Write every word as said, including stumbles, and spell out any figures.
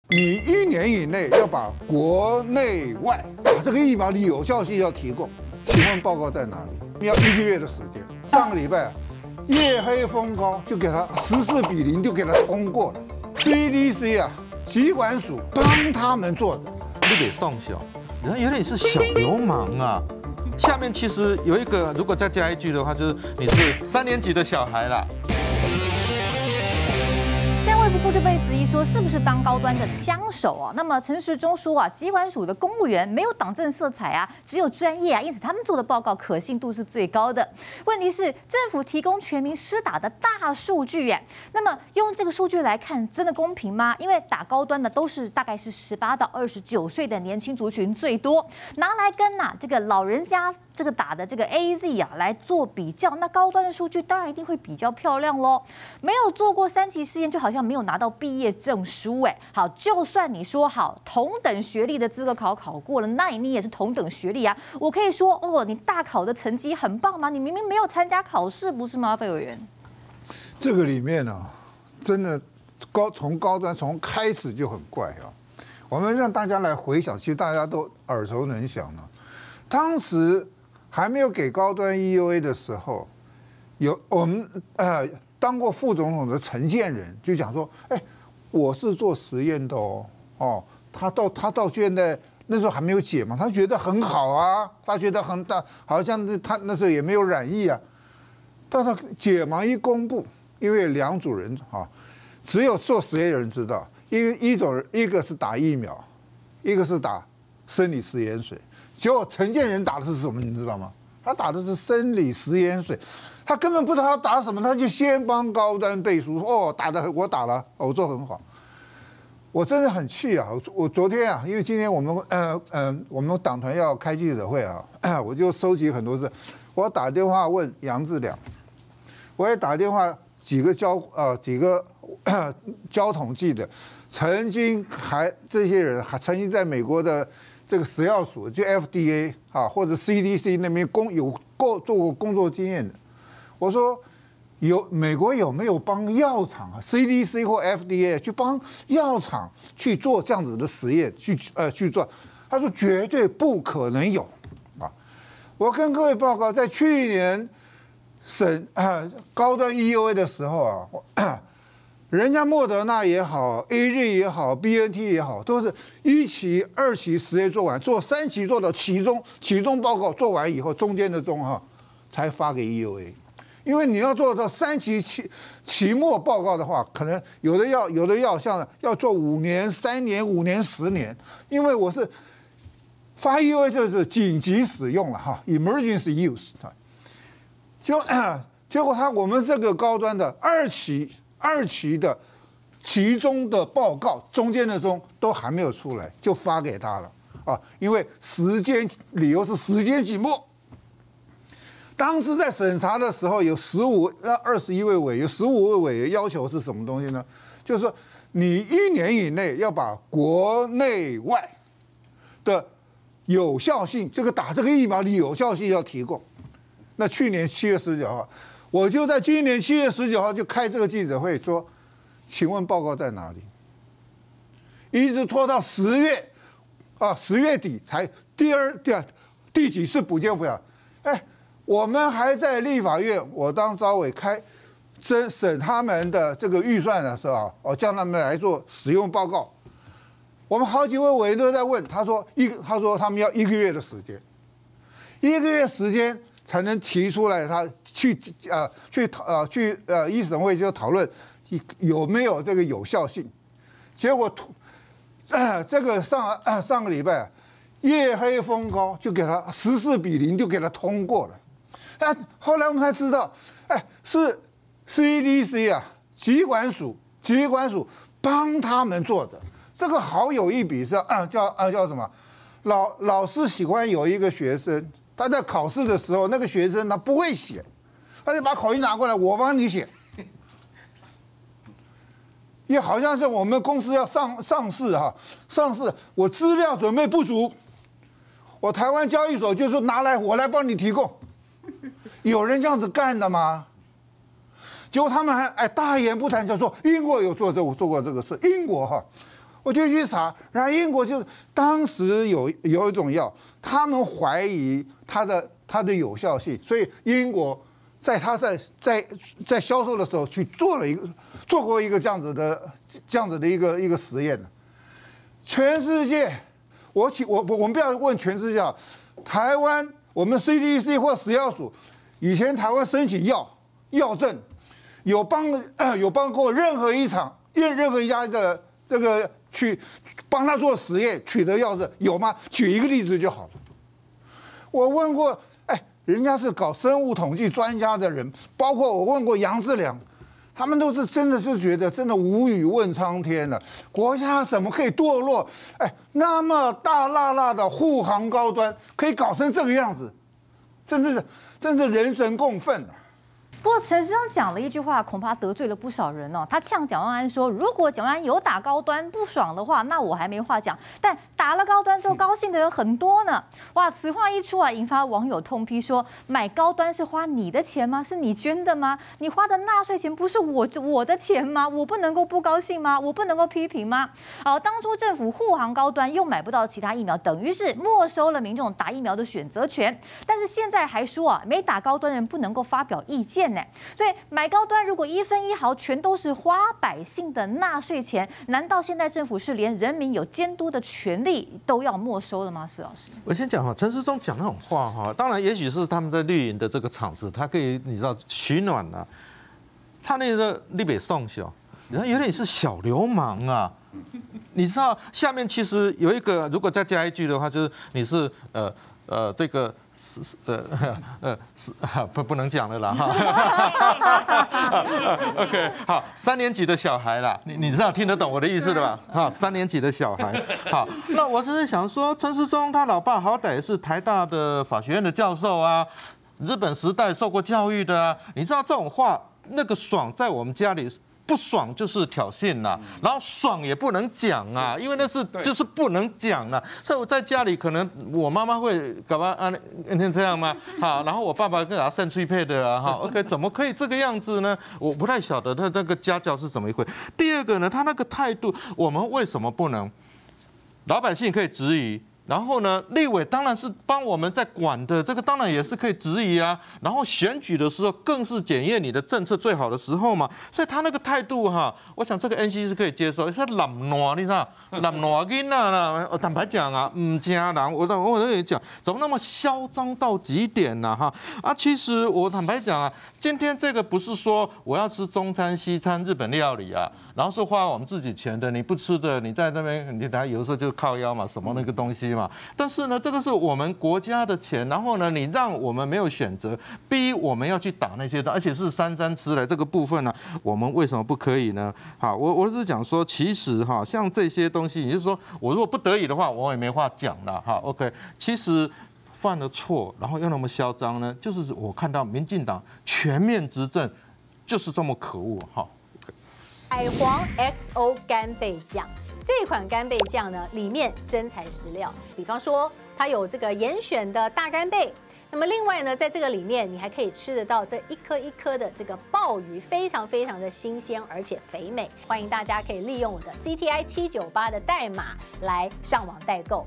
你一年以内要把国内外把这个疫苗的有效性要提供，请问报告在哪里？要一个月的时间。上个礼拜啊，夜黑风高就给他十四比零就给他通过了。C D C 啊，疾管署帮他们做的， 你得送小，人有点是小流氓啊。下面其实有一个，如果再加一句的话，就是你是三年级的小孩啦。 现在卫福部就被质疑说是不是当高端的枪手啊？那么陈时中说啊，疾管署的公务员没有党政色彩啊，只有专业啊，因此他们做的报告可信度是最高的。问题是政府提供全民施打的大数据耶，那么用这个数据来看，真的公平吗？因为打高端的都是大概是十八到二十九岁的年轻族群最多，拿来跟呐、啊、这个老人家。这个打的这个 A Z 啊来做比较，那高端的数据当然一定会比较漂亮喽。没有做过三期试验，就好像没有拿到毕业证书哎。好，就算你说好同等学历的资格考考过了，那你也是同等学历啊。我可以说哦，你大考的成绩很棒吗？你明明没有参加考试，不是吗，费委员？ 这个里面呢、啊，真的高从高端从开始就很怪啊。我们让大家来回想，其实大家都耳熟能详了。当时还没有给高端 E U A 的时候，有我们呃当过副总统的陈建仁就讲说，哎，我是做实验的哦，哦，他到他到现在那时候还没有解嘛，他觉得很好啊，他觉得很大，好像他那时候也没有染疫啊，但他解盲一公布，因为两组人啊，只有做实验的人知道，一一种一个是打疫苗，一个是打生理食盐水。结果陈建仁打的是什么，你知道吗？他打的是生理食盐水，他根本不知道他打什么，他就先帮高端背书，哦，打的我打了，我做很好。我真的很气啊！我昨天啊，因为今天我们呃呃我们党团要开记者会啊，我就收集很多事，我打电话问杨志良，我也打电话几个交呃几个交统计的，曾经还这些人还曾经在美国的。这个食药署就 F D A 啊，或者 C D C 那边工有过做过工作经验的，我说有美国有没有帮药厂啊 C D C 或 F D A 去帮药厂去做这样子的实验去呃去做？他说绝对不可能有啊！我跟各位报告，在去年审啊高端 E U A 的时候啊。人家莫德纳也好 ，A Z 也好 ，B N T 也好，都是一期、二期实验做完，做三期做到期中，期中报告做完以后，中间的中哈才发给 E U A， 因为你要做到三期期期末报告的话，可能有的要有的要像要做五年、三年、五年、十年，因为我是发 E U A 就是紧急使用了哈 ，emergency use 啊，就结果他我们这个高端的二期。二期的其中的报告中间的中都还没有出来，就发给他了啊！因为时间理由是时间紧迫。当时在审查的时候，有十五那二十一位委员，十五位委员要求是什么东西呢？就是说你一年以内要把国内外的有效性，这个打这个疫苗的有效性要提供。那去年七月十九号。我就在今年七月十九号就开这个记者会说，请问报告在哪里？一直拖到十月，啊，十月底才第二第第几次补件不了？哎，我们还在立法院，我当召委开审审他们的这个预算的时候，我叫他们来做使用报告。我们好几位委员都在问，他说一他说他们要一个月的时间，一个月时间。才能提出来，他去呃去呃去呃一审会就讨论有没有这个有效性。结果，呃、这个上呃上个礼拜夜黑风高就给他十四比零就给他通过了。但后来我们才知道，哎，是 C D C 啊，疾管署疾管署帮他们做的。这个好有一笔是啊叫啊叫什么？老老师喜欢有一个学生。他在考试的时候，那个学生他不会写，他就把考卷拿过来，我帮你写。也好像是我们公司要上上市哈，上市我资料准备不足，我台湾交易所就说拿来我来帮你提供，有人这样子干的吗？结果他们还哎大言不惭就说英国有做这做过这个事，英国哈， 我就去查，然后英国就是当时有有一种药，他们怀疑它的它的有效性，所以英国在它在在在销售的时候去做了一个做过一个这样子的这样子的一个一个实验。全世界，我请我我们不要问全世界，台湾我们 C D C 或食药署以前台湾申请药药证，有帮呃有帮过任何一场任任何一家的这个。去帮他做实验取得药证有吗？举一个例子就好了。我问过，哎，人家是搞生物统计专家的人，包括我问过杨志良，他们都是真的是觉得真的无语问苍天了。国家怎么可以堕落？哎，那么大辣辣的护航高端可以搞成这个样子，真是真是人神共愤啊！ 不过陈时中讲了一句话，恐怕得罪了不少人哦。他呛蒋万安说，如果蒋万安有打高端不爽的话，那我还没话讲。但打了高端之后高兴的人很多呢。哇，此话一出啊，引发网友痛批说，买高端是花你的钱吗？是你捐的吗？你花的纳税钱不是我我的钱吗？我不能够不高兴吗？我不能够批评吗？好，当初政府护航高端又买不到其他疫苗，等于是没收了民众打疫苗的选择权。但是现在还说啊，没打高端人不能够发表意见。所以买高端如果一分一毫全都是花百姓的纳税钱，难道现在政府是连人民有监督的权利都要没收了吗？施老师， 我先讲哈，陈时中讲那种话哈，当然也许是他们在绿营的这个场子，他可以你知道取暖啊，他那个立北宋小，你看有点是小流氓啊。你知道下面其实有一个，如果再加一句的话，就是你是呃呃这个。是呃呃是不不能讲了啦哈，OK 好，三年级的小孩啦，你你知道听得懂我的意思的吧？哈，三年级的小孩，好，那我只是想说，陈时中他老爸好歹是台大的法学院的教授啊，日本时代受过教育的啊，你知道这种话那个爽在我们家里。不爽就是挑衅啦，然后爽也不能讲啊，因为那是就是不能讲啦。所以我在家里可能我妈妈会搞吧啊，你这样吗？好，然后我爸爸跟他肾脆配的啊，哈 ，OK， 怎么可以这个样子呢？我不太晓得他那个家教是怎么一回。第二个呢，他那个态度，我们为什么不能？老百姓可以质疑。然后呢，立委当然是帮我们在管的，这个当然也是可以质疑啊。然后选举的时候更是检验你的政策最好的时候嘛。所以他那个态度哈，我想这个 N C 是可以接受。他懒惰，你知道，懒惰囡仔啦。坦白讲啊，唔加人，我我跟你讲，怎么那么嚣张到极点呢？哈啊，其实我坦白讲啊，今天这个不是说我要吃中餐、西餐、日本料理啊。然后是花我们自己钱的，你不吃的，你在那边，你等下有时候就靠腰嘛，什么那个东西嘛。但是呢，这个是我们国家的钱，然后呢，你让我们没有选择，逼我们要去打那些的，而且是姗姗吃来这个部分呢，我们为什么不可以呢？好，我我是讲说，其实哈，像这些东西，也就是说，我如果不得已的话，我也没话讲了。哈 ，OK， 其实犯了错，然后又那么嚣张呢，就是我看到民进党全面执政，就是这么可恶哈。 海皇 X O 干贝酱这款干贝酱呢，里面真材实料，比方说它有这个严选的大干贝，那么另外呢，在这个里面你还可以吃得到这一颗一颗的这个鲍鱼，非常非常的新鲜而且肥美。欢迎大家可以利用我的 C T I 七九八的代码来上网代购。